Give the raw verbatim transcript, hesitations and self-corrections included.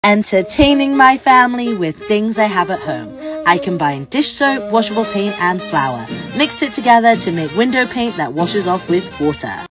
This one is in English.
Entertaining my family with things I have at home. I combine dish soap, washable paint and flour. Mix it together to make window paint that washes off with water.